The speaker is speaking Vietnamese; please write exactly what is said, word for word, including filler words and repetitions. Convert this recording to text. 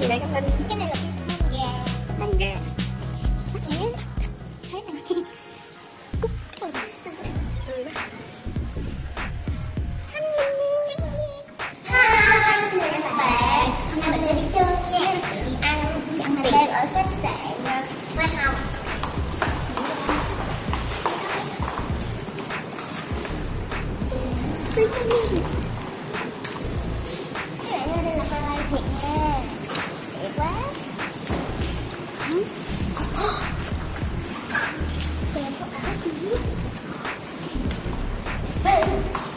gì đây Cát Linh? Cái này là cái mông gà. Mông gà. Thế thế này. Hi, xin chào các bạn. Hôm nay mình sẽ đi chơi nha. Đi ăn. Chẳng mình đang ở khách sạn Hoa Hồng. Cái này đây là khoai lang thiệt nha. Đẹp quá. Xem có áo chứ.